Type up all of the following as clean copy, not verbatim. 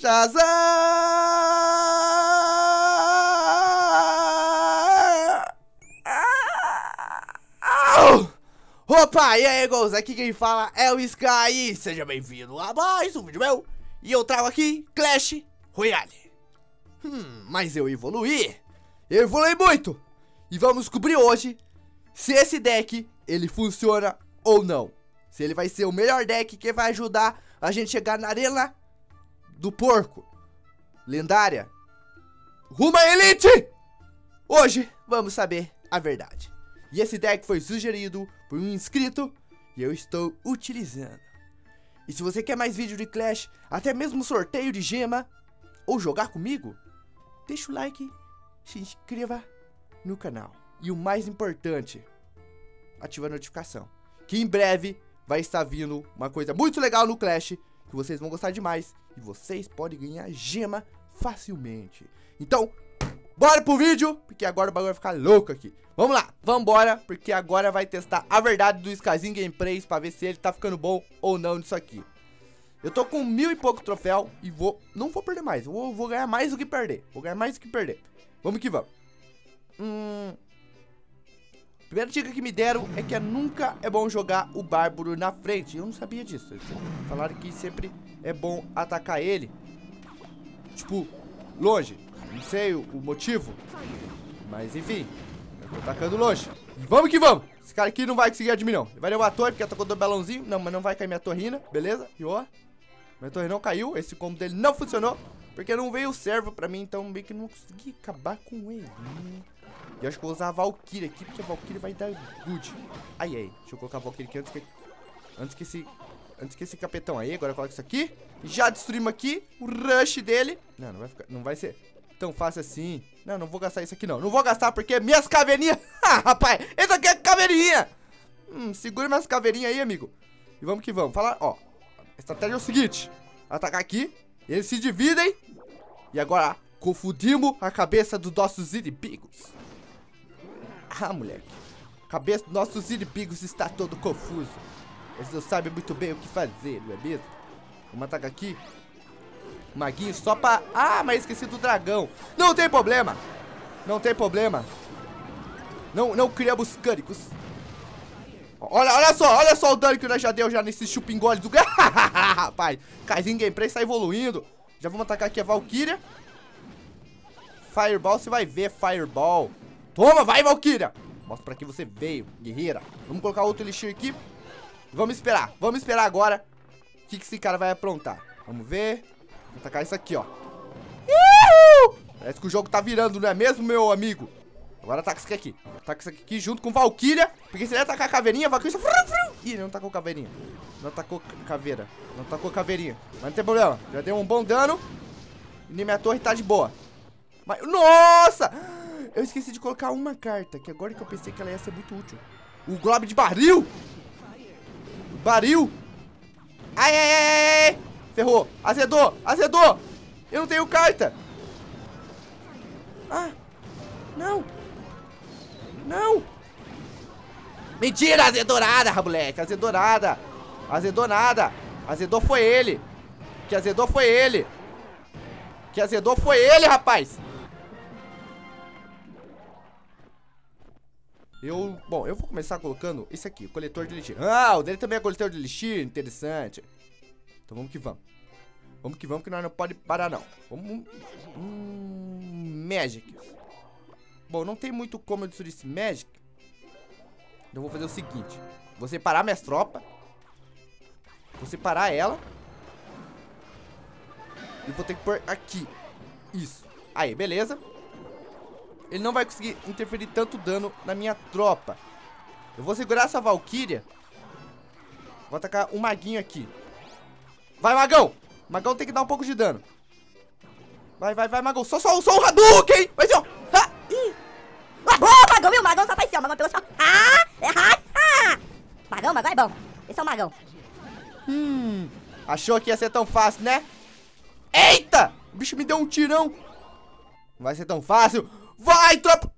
Shazam! Opa, e aí, Gols? Aqui quem fala é o Sky. Seja bem-vindo a mais um vídeo meu. E eu trago aqui Clash Royale. Mas eu evoluí muito. E vamos descobrir hoje se esse deck, ele funciona ou não. Se ele vai ser o melhor deck que vai ajudar a gente chegar na arena do porco lendária rumo à elite. Hoje vamos saber a verdade. E esse deck foi sugerido por um inscrito e eu estou utilizando. E se você quer mais vídeo de Clash, até mesmo sorteio de gema, ou jogar comigo, deixa o like, se inscreva no canal. E o mais importante, ativa a notificação, que em breve vai estar vindo uma coisa muito legal no Clash, que vocês vão gostar demais, e vocês podem ganhar gema facilmente. Então, bora pro vídeo, porque agora o bagulho vai ficar louco aqui. Vamos lá, vambora, porque agora vai testar a verdade do Skyzinho Gameplays pra ver se ele tá ficando bom ou não nisso aqui. Eu tô com 1000 e pouco troféu e não vou perder mais, eu vou ganhar mais do que perder. Vamos que vamos. Primeira dica que me deram é que nunca é bom jogar o Bárbaro na frente. Eu não sabia disso. Falaram que sempre é bom atacar ele, tipo, longe. Não sei o motivo, mas enfim, eu tô atacando longe. E vamos que vamos. Esse cara aqui não vai conseguir de mim não. Ele vai levar a torre porque atacou do balãozinho. Não, mas não vai cair minha torrina, beleza? E ó, minha torre não caiu. Esse combo dele não funcionou porque não veio o servo pra mim. Então meio que não consegui acabar com ele. E eu acho que eu vou usar a Valkyrie aqui, porque a Valkyrie vai dar good. Ai. Deixa eu colocar a Valkyrie aqui antes que esse capetão aí. Agora eu coloco isso aqui. Já destruímos aqui o rush dele. Não vai ser tão fácil assim. Não vou gastar isso aqui não. Não vou gastar porque minhas caveirinhas... rapaz, esse aqui é caveirinha. Segura minhas caveirinhas aí, amigo. E vamos que vamos. Fala, ó. A estratégia é o seguinte. Atacar aqui. Eles se dividem. E agora confundimos a cabeça dos nossos inimigos. Moleque. A cabeça dos nossos inimigos está todo confuso. Eles não sabem muito bem o que fazer, não é mesmo? Vamos atacar aqui. Maguinho só pra... mas esqueci do dragão. Não tem problema. Não criamos cânicos. Olha só o dano que nós já deu já nesse chupingole do... Rapaz, Kaizinho Gameplay está evoluindo. Já vamos atacar aqui a Valkyria. Fireball, você vai ver, Fireball. Toma, vai, Valkyria. Mostra pra que você veio, guerreira. Vamos colocar outro elixir aqui. Vamos esperar agora o que esse cara vai aprontar. Vamos ver. Vou atacar isso aqui, ó. Parece que o jogo tá virando, não é mesmo, meu amigo? Agora ataca isso aqui. Ataca isso aqui junto com Valkyria. Porque se ele atacar a caveirinha, a Valkyria... Ih, ele não atacou caveirinha. Não atacou caveira. Não atacou caveirinha. Mas não tem problema. Já deu um bom dano. E minha torre tá de boa. Mas... Nossa! Eu esqueci de colocar uma carta, que agora que eu pensei que ela ia ser muito útil. O Globo de Barril. Ai. Ferrou. Azedou. Eu não tenho carta. Não. Mentira, azedorada, moleque. Azedorada. Azedou nada. Azedou foi ele. Que azedou foi ele, rapaz. Bom, eu vou começar colocando isso aqui, coletor de elixir. O dele também é coletor de elixir, interessante. Então vamos que vamos. Que nós não pode parar não. Vamos... Magic. Bom, não tem muito como eu destruir esse Magic. Então eu vou fazer o seguinte. Vou separar minhas tropas. Vou separar ela. E vou ter que pôr aqui. Isso. Aí, beleza. Ele não vai conseguir interferir tanto dano na minha tropa. Eu vou segurar essa Valkyria. Vou atacar o maguinho aqui. Vai, magão! Magão tem que dar um pouco de dano. Vai, magão. Só o Hadouken! Vai ser, ó! Magão, viu? Magão só faz assim, ó. Magão pegou só... Magão é bom. Esse é o magão. Achou que ia ser tão fácil, né? Eita! O bicho me deu um tirão. Não vai ser tão fácil. Vai, tropa!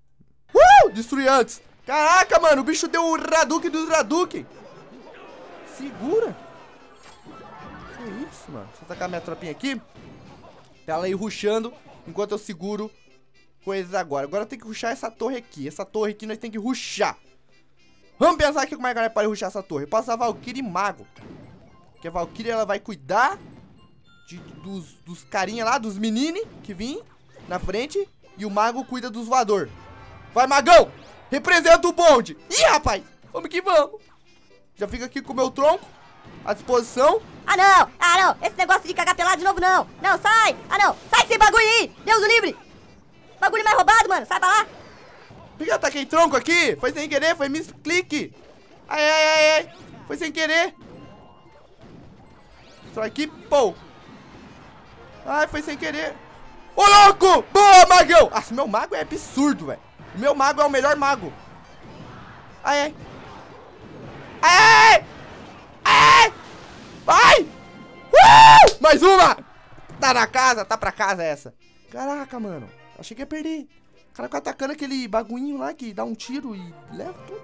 Destruir antes. Caraca, mano, o bicho deu o Hadouken do Hadouken. Segura. Que isso, mano? Deixa eu tacar minha tropinha aqui. Pra ela ir rushando enquanto eu seguro coisas agora. Agora eu tenho que rushar essa torre aqui. Essa torre aqui nós temos que rushar. Vamos pensar aqui como é que nós podemos rushar essa torre. Eu posso usar Valkyrie e Mago. Porque a Valkyrie ela vai cuidar dos carinha lá, dos menines que vêm na frente. E o Mago cuida dos voador. Vai, Magão! Representa o bonde! Ih, rapaz! Vamos que vamos! Já fica aqui com o meu tronco à disposição. Ah, não! Ah, não! Esse negócio de cagar pelado de novo, não! Não, sai! Ah, não! Sai desse bagulho aí! Deus o livre! Bagulho mais roubado, mano! Sai pra lá! Por que eu taquei tronco aqui? Foi sem querer, foi misclick! Ai, ai, ai, ai! Foi sem querer! Só aqui, pô! Ai, foi sem querer! Ô, louco! Boa, Magão! Nossa, meu mago é absurdo, velho! Meu mago é o melhor mago! Ai, ai! Ai! Ai! Vai! Mais uma! Tá na casa, tá pra casa essa. Caraca, mano. Achei que ia perder. O cara fica atacando aquele bagulhinho lá que dá um tiro e leva tudo.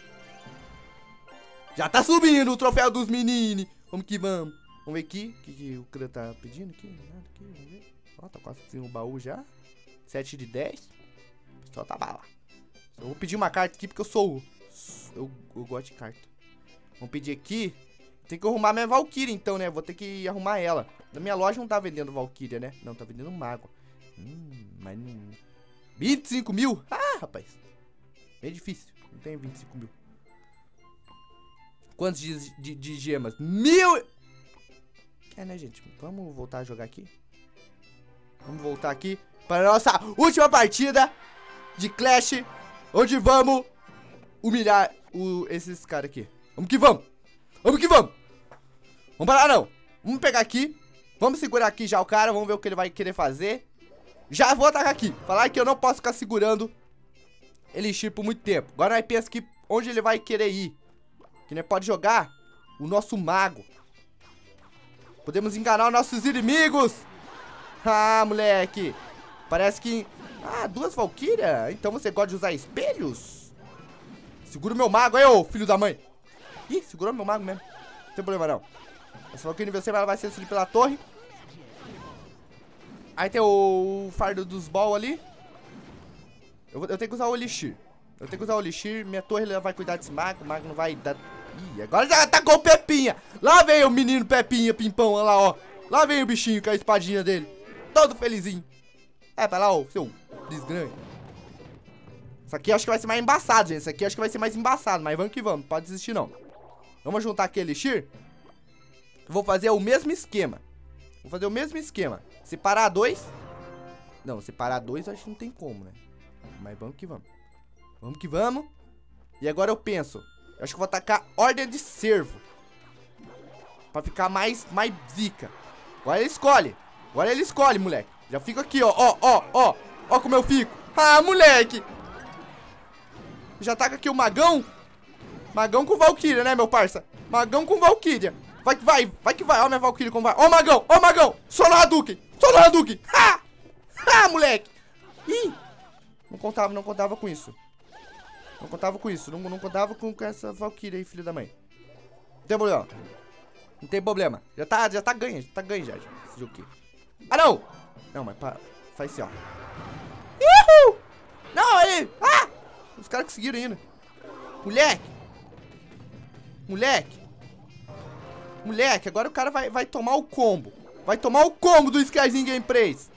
Já tá subindo o troféu dos meninos. Vamos que vamos. Vamos ver aqui. O que o cara tá pedindo aqui? Nada aqui, vamos ver. Ó, tá quase no baú já. 7 de 10. O pessoal tá bala. Eu vou pedir uma carta aqui porque eu sou... Eu gosto de carta. Vamos pedir aqui. Tem que arrumar minha Valkyria então, né? Vou ter que arrumar ela. Na minha loja não tá vendendo Valkyria, né? Não, tá vendendo Mago. Mas não... 25 mil? Ah, rapaz. É difícil. Não tem 25 mil. Quantos de gemas? 1000! É, né, gente? Vamos voltar a jogar aqui. Vamos voltar aqui para a nossa última partida de Clash. Onde vamos humilhar esses caras aqui. Vamos que vamos. Vamos que vamos. Vamos parar não. Vamos pegar aqui. Vamos segurar aqui já o cara. Vamos ver o que ele vai querer fazer. Já vou atacar aqui. Falar que eu não posso ficar segurando Elixir por muito tempo. Agora nós pensa que onde ele vai querer ir. Que nós pode jogar o nosso mago. Podemos enganar os nossos inimigos. Ah, moleque. Parece que... Ah, 2 Valkyria. Então você gosta de usar espelhos? Segura o meu mago aí, ô filho da mãe. Ih, segurou meu mago mesmo. Não tem problema não. Essa Valkyria invencível ela vai ser destruída pela torre. Aí tem o fardo dos ball ali. Eu tenho que usar o Elixir. Eu tenho que usar o Elixir. Minha torre ela vai cuidar desse mago. O mago não vai dar... Ih, agora já atacou o Pepinha. Lá vem o menino Pepinha, pimpão, olha lá, ó. Lá vem o bichinho com a espadinha dele. Todo felizinho. É, pra lá, ó, seu desgranho. Isso aqui eu acho que vai ser mais embaçado, gente. Isso aqui eu acho que vai ser mais embaçado. Mas vamos que vamos, não pode desistir não. Vamos juntar aqui Elixir. Vou fazer o mesmo esquema. Vou fazer o mesmo esquema. Separar 2. Não, separar 2 eu acho que não tem como, né? Mas vamos que vamos. Vamos que vamos. E agora eu penso. Eu acho que vou atacar Ordem de Servo. Pra ficar mais zica. Agora ele escolhe. Agora ele escolhe, moleque. Já fico aqui, ó. Ó como eu fico. Ah, moleque. Já ataca aqui o Magão. Magão com Valkyria, né, meu parça? Magão com Valkyria. Vai que vai. Ó minha Valkyria como vai. Ó, Magão. Só no Hadouken. Ha! Ha, moleque. Ih. Não contava com isso. Não contava com isso. Não contava com essa Valkyria aí, filho da mãe. Não tem problema. Não tem problema. Já tá ganho. Já. Esse jogo aqui. Ah, não. Não, mas faz assim, ó. Uhul! Não, aí. Ah! Os caras conseguiram ainda. Moleque, agora o cara vai tomar o combo. Vai tomar o combo do Skyzinho Gameplays.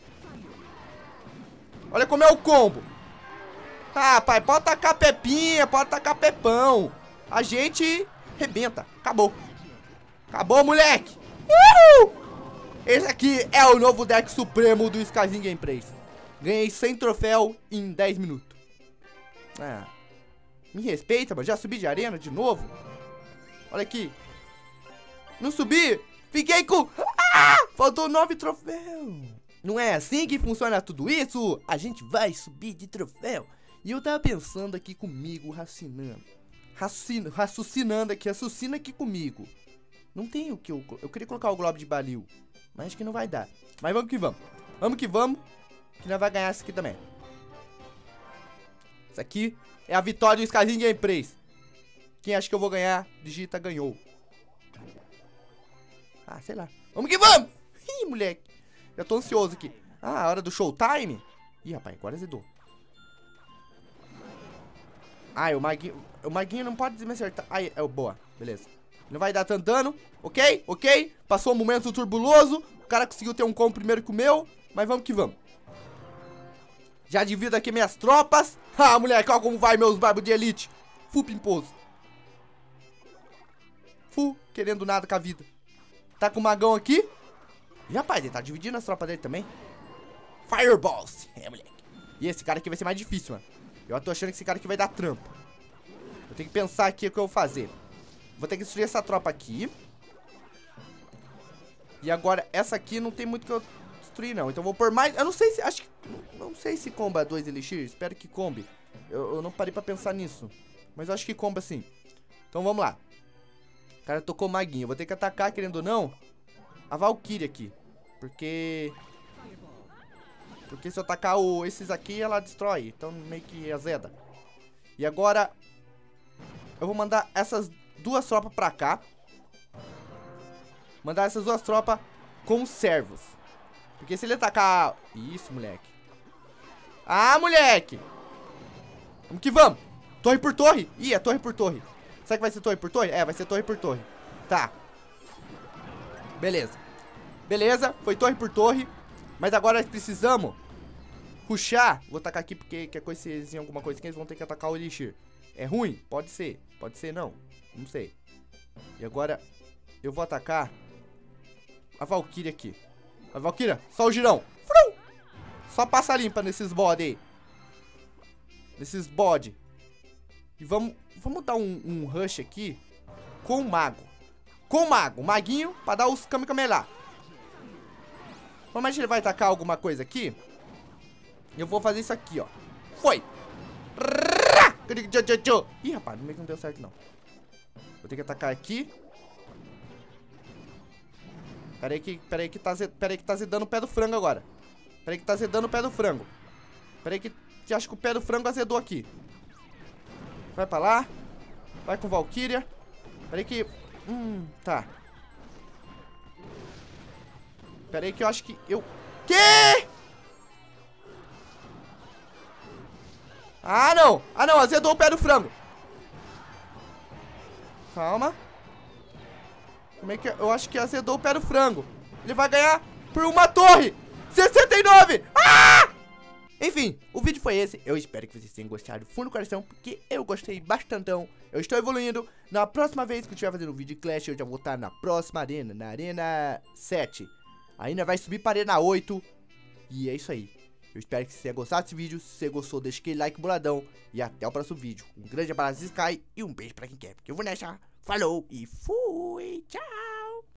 Olha como é o combo. Ah, pai, pode tacar Pepinha, pode tacar Pepão. A gente rebenta. Acabou, moleque. Uhul! Esse aqui é o novo deck supremo do Skyzinho Gameplays. Ganhei 100 troféu em 10 minutos. Ah, me respeita, mano. Já subi de arena de novo. Olha aqui. Não subi. Fiquei com... Ah! Faltou 9 troféus. Não é assim que funciona tudo isso? A gente vai subir de troféu. E eu tava pensando aqui comigo, raciocinando aqui, raciocina aqui comigo. Não tem o que eu queria colocar o Globo de Balil, mas acho que não vai dar. Mas vamos que vamos. Que nós vai ganhar isso aqui também. Isso aqui é a vitória do Skyzinho Gameplays. Quem acha que eu vou ganhar, digita ganhou. Ah, sei lá. Vamos que vamos! Ih, moleque. Já tô ansioso aqui. Ah, a hora do showtime? Ih, rapaz, agora azedou. Ai, o maguinho não pode me acertar. Ai, boa, beleza. Não vai dar tanto dano, ok, ok. Passou um momento turbuloso. O cara conseguiu ter um combo primeiro que o meu. Mas vamos que vamos. Já divido aqui minhas tropas. Ah, moleque, olha como vai meus barbos de elite. Fu pimposo. Fu, querendo nada com a vida. Tá com o magão aqui. E rapaz, ele tá dividindo as tropas dele também. Fireballs. É, moleque. E esse cara aqui vai ser mais difícil, mano. Eu tô achando que esse cara aqui vai dar trampo. Eu tenho que pensar aqui o que eu vou fazer. Vou ter que destruir essa tropa aqui. E agora, essa aqui não tem muito que eu destruir, não. Então eu vou pôr mais... Eu não sei se... Acho que... Não sei se comba 2 elixir. Espero que combe. Eu não parei pra pensar nisso. Mas eu acho que comba sim. Então vamos lá. O cara tocou o maguinho. Eu vou ter que atacar, querendo ou não, a Valkyrie aqui. Porque se eu atacar esses aqui, ela destrói. Então meio que azeda. E agora eu vou mandar essas duas tropas pra cá. Mandar essas duas tropas com os servos. Porque se ele atacar... Isso, moleque. Ah, moleque! Vamos que vamos! Torre por torre! Ih, é torre por torre. Será que vai ser torre por torre? É, vai ser torre por torre. Tá. Beleza. Beleza, foi torre por torre. Mas agora nós precisamos rushar. Vou atacar aqui porque quer coisa, alguma coisa que eles vão ter que atacar o elixir. É ruim? Pode ser não. Não sei. E agora eu vou atacar a Valkyrie aqui. A Valkyria, só o girão. Frum! Só passa limpa nesses bode aí. Nesses bode. E vamos dar um rush aqui com o mago. Com o mago. O maguinho pra dar os Kamehameha. Normalmente ele vai atacar alguma coisa aqui. Eu vou fazer isso aqui, ó. Foi. Ih, rapaz, no meio que não deu certo, não. Vou ter que atacar aqui. Pera aí que tá azedando o pé do frango agora. Pera aí que tá azedando o pé do frango. Pera aí que acho que o pé do frango azedou aqui. Vai pra lá. Vai com Valkyria. Pera aí que... tá. Pera aí que eu acho que eu... Quê? Ah, não. Ah, não. Azedou o pé do frango. Calma. Como é que... Eu acho que azedou o pé do frango. Ele vai ganhar por uma torre. 69. Ah! Enfim, o vídeo foi esse. Eu espero que vocês tenham gostado do fundo do coração, porque eu gostei bastantão. Eu estou evoluindo. Na próxima vez que eu estiver fazendo um vídeo de Clash, eu já vou estar na próxima arena, na arena 7. Ainda vai subir para a arena 8. E é isso aí. Eu espero que você tenha gostado desse vídeo. Se você gostou, deixa aquele like boladão. E até o próximo vídeo. Um grande abraço, Sky. E um beijo pra quem quer. Porque eu vou nessa. Falou e fui. Tchau.